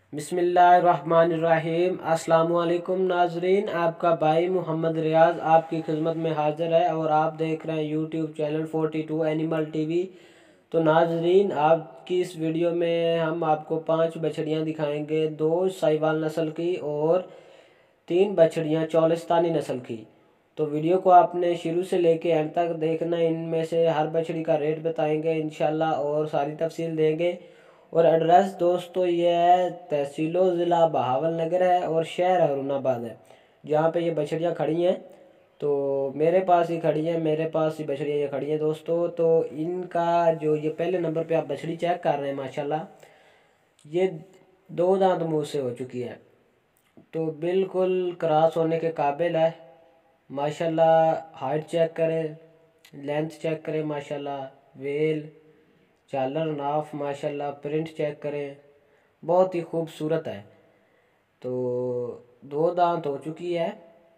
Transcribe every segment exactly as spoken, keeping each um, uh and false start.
बिस्मिल्लाहिर्रहमानिर्रहीम। अस्सलाम वालेकुम नाजरीन, आपका भाई मोहम्मद रियाज आपकी खिदमत में हाजिर है और आप देख रहे हैं YouTube channel forty two animal TV. तो नाजरीन, आपकी इस वीडियो में हम आपको पांच बछड़ियां दिखाएंगे, दो साहिवाल नस्ल की और तीन बछड़ियां चौलिस्तानी नस्ल की। तो वीडियो को आपने शुरू से लेके एंड तक देखना। इनमें से हर बछड़ी का रेट बताएंगे इंशाल्लाह और सारी तफसील देंगे। और एड्रेस दोस्तों ये है, तहसीलो ज़िला बहावल नगर है और शहर हरुणाबाद है, जहाँ पे ये बछड़ियाँ खड़ी हैं। तो मेरे पास ही खड़ी हैं, मेरे पास ही बछड़ियाँ ये खड़ी हैं दोस्तों। तो इनका जो ये पहले नंबर पे आप बछड़ी चेक कर रहे हैं, माशाल्लाह ये दो दांत मुँह से हो चुकी है, तो बिल्कुल क्रॉस होने के काबिल है माशाल्लाह। हाइट चेक करें, लेंथ चेक करें माशाल्लाह, वेल झालर नाफ माशाल्लाह, प्रिंट चेक करें, बहुत ही खूबसूरत है। तो दो दांत हो चुकी है।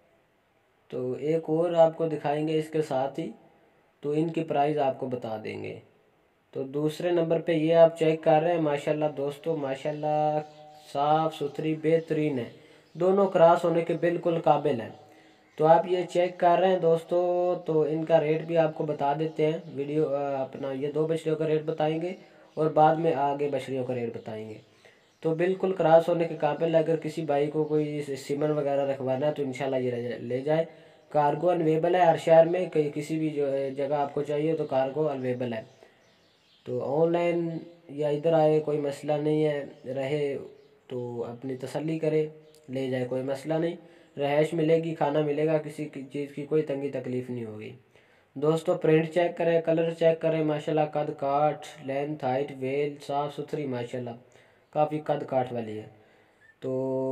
तो एक और आपको दिखाएंगे इसके साथ ही, तो इनकी प्राइस आपको बता देंगे। तो दूसरे नंबर पे ये आप चेक कर रहे हैं माशाल्लाह दोस्तों, माशाल्लाह साफ़ सुथरी बेहतरीन है, दोनों क्रॉस होने के बिल्कुल काबिल हैं। तो आप ये चेक कर रहे हैं दोस्तों। तो इनका रेट भी आपको बता देते हैं। वीडियो अपना ये दो बछड़ियों का रेट बताएंगे और बाद में आगे बछड़ियों का रेट बताएंगे। तो बिल्कुल क्रॉस होने के काबिल, अगर किसी भाई को कोई सीमन वगैरह रखवाना है तो इंशाल्लाह ये ले जाए। कार्गो अवेलेबल है हर शहर में, कहीं किसी भी जो जगह आपको चाहिए तो कार्गो अवेलेबल है। तो ऑनलाइन या इधर आए कोई मसला नहीं है, रहे तो अपनी तसल्ली करे, ले जाए कोई मसला नहीं। रहायश मिलेगी, खाना मिलेगा, किसी की चीज़ की कोई तंगी तकलीफ़ नहीं होगी दोस्तों। प्रिंट चेक करें, कलर चेक करें माशाल्लाह, कद काठ लेंथ हाइट वेल साफ़ सुथरी माशाल्लाह, काफ़ी कद काठ वाली है। तो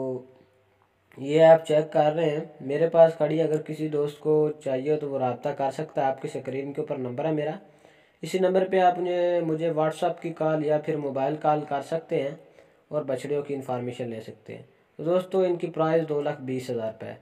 ये आप चेक कर रहे हैं, मेरे पास खड़ी। अगर किसी दोस्त को चाहिए हो तो वो रब्ता कर सकता है। आपकी स्क्रीन के ऊपर नंबर है मेरा, इसी नंबर पे आप मुझे मुझे व्हाट्सअप की कॉल या फिर मोबाइल कॉल कर सकते हैं और बछड़ियों की इन्फॉर्मेशन ले सकते हैं। तो दोस्तों इनकी प्राइस दो लाख बीस हज़ार रुपये।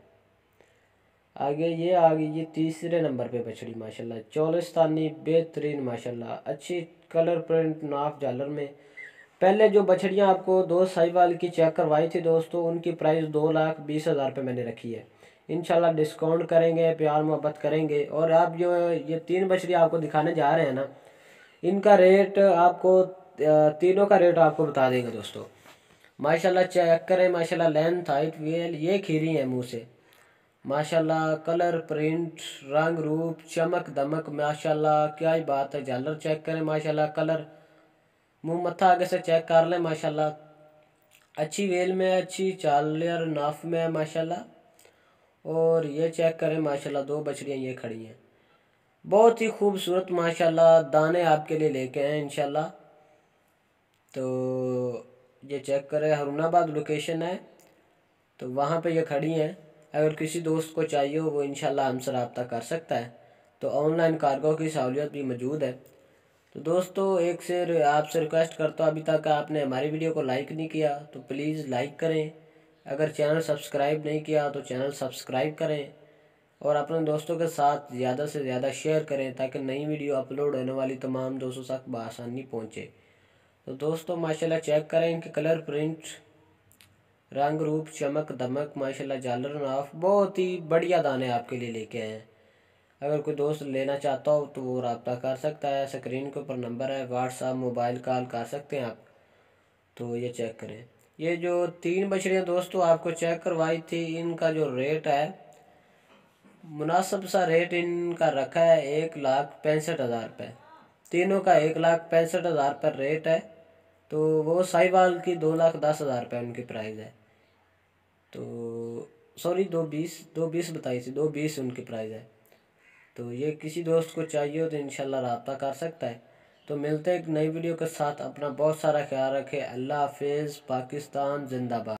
आगे ये आ गई ये तीसरे नंबर पे बछड़ी माशाल्लाह, चौलिस्तानी बेहतरीन माशाल्लाह, अच्छी कलर प्रिंट नाफ झालर में। पहले जो बछड़ियाँ आपको दो साहिवाल की चेक करवाई थी दोस्तों, उनकी प्राइस दो लाख बीस हज़ार रुपये मैंने रखी है। इंशाल्लाह डिस्काउंट करेंगे, प्यार मोहब्बत करेंगे। और आप जो ये तीन बछड़ी आपको दिखाने जा रहे हैं ना, इनका रेट आपको तीनों का रेट आपको बता देंगे दोस्तों। माशाल्लाह चेक करें माशाल्लाह, लेंथ हाइट वेल ये खीरी है मुँह से माशाल्लाह, कलर प्रिंट रंग रूप चमक दमक माशाल्लाह, क्या ही बात है। झालर चेक करें माशाल्लाह, कलर मुंह मत्था आगे से चेक कर लें माशाल्लाह, अच्छी वेल में, अच्छी चालर नाफ में है माशाल्लाह। और ये चेक करें माशाल्लाह, दो बछड़ियाँ ये खड़ी हैं, बहुत ही खूबसूरत माशाल्लाह। दाने आपके लिए लेके आए इंशाल्लाह। तो ये चेक करें, हरुणाबाद लोकेशन है, तो वहाँ पे ये खड़ी हैं। अगर किसी दोस्त को चाहिए हो वो इंशाल्लाह हमसे रब्ता कर सकता है। तो ऑनलाइन कार्गो की सहूलियत भी मौजूद है। तो दोस्तों एक से आपसे रिक्वेस्ट करता हूँ, अभी तक आपने हमारी वीडियो को लाइक नहीं किया तो प्लीज़ लाइक करें। अगर चैनल सब्सक्राइब नहीं किया तो चैनल सब्सक्राइब करें और अपने दोस्तों के साथ ज़्यादा से ज़्यादा शेयर करें, ताकि नई वीडियो अपलोड होने वाली तमाम दोस्तों तक बआसानी पहुँचे। तो दोस्तों माशाल्लाह चेक करें इनके कलर प्रिंट रंग रूप चमक दमक माशाल्लाह, झालर नाफ बहुत ही बढ़िया दाने आपके लिए लेके आए हैं। अगर कोई दोस्त लेना चाहता हो तो वो रब्ता कर सकता है, स्क्रीन के ऊपर नंबर है, व्हाट्सअप मोबाइल कॉल कर सकते हैं आप। तो ये चेक करें, ये जो तीन बछड़ियाँ दोस्तों आपको चेक करवाई थी, इनका जो रेट है मुनासिब सा रेट इनका रखा है एक लाख पैंसठ हज़ार रुपये। तीनों का एक लाख पैंसठ हज़ार रुपये रेट है। तो वो साहिवाल की दो लाख दस हज़ार रुपये उनकी प्राइस है। तो सॉरी दो बीस दो बीस बताई थी, दो बीस उनकी प्राइस है। तो ये किसी दोस्त को चाहिए हो तो इंशाल्लाह रब्ता कर सकता है। तो मिलते हैं एक नई वीडियो के साथ। अपना बहुत सारा ख्याल रखें। अल्लाह हाफिज़। पाकिस्तान जिंदाबाद।